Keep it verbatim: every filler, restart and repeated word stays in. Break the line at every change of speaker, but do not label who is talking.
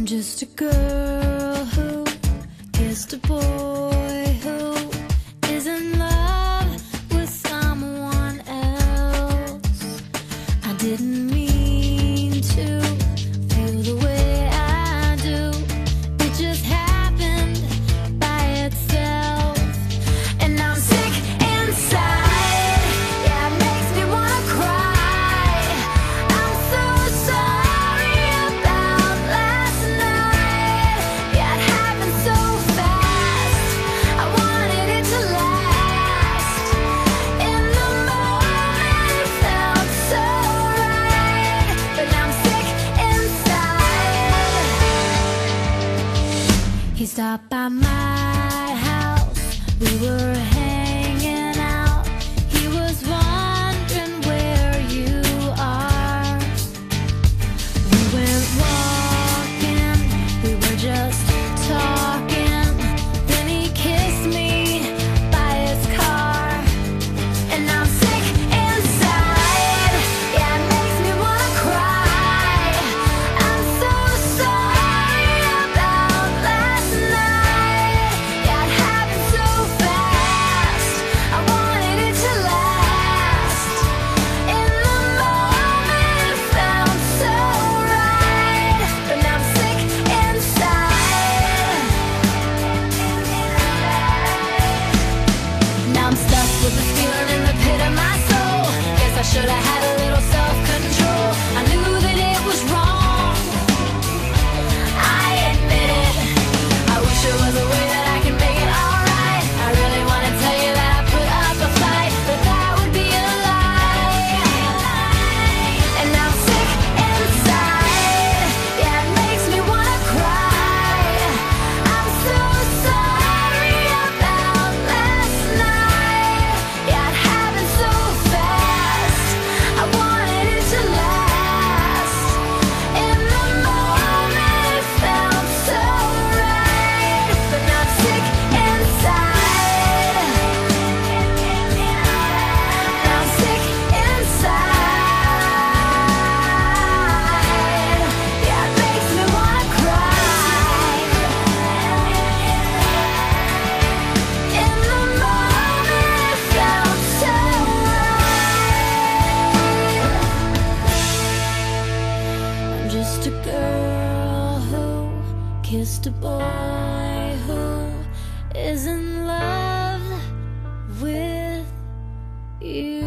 just a girl who kissed a boy who is in love with someone else. I didn't mean to feel the way I do. It just happened by itself. And I'm sick inside. Yeah, it makes me wanna cry. I'm so sorry about last night. Yeah, it happened so fast. I wanted it to last. In the moment it felt so right, but now I'm sick inside. He stopped by my house. We were hanging out. He was wondering where you are. We went walking. We were just talking. Then he kissed me by his car. And I'm sick inside. Yeah, it makes me wanna cry. I'm so sorry about last night. Yeah, it happened so fast. I wanted it to last. In the moment it felt so right, but now I'm sick inside. Now I'm stuck with this feeling in the pit of my soul. Guess I should have had a little self-control. I knew that it was wrong. I admit it. I wish there was a way that I could make it alright. I really wanna tell you that I put up a fight, but that would be a lie. And now I'm sick inside. Yeah, it makes me wanna cry. I'm so sorry about last night. Yeah, it happened so fast. I wanted it to last. In the moment it felt so right, but now I'm sick inside. Now I'm sick inside. Yeah, it makes me wanna cry. In the moment it felt so right. I'm just a girl who kissed a boy who is in love with you.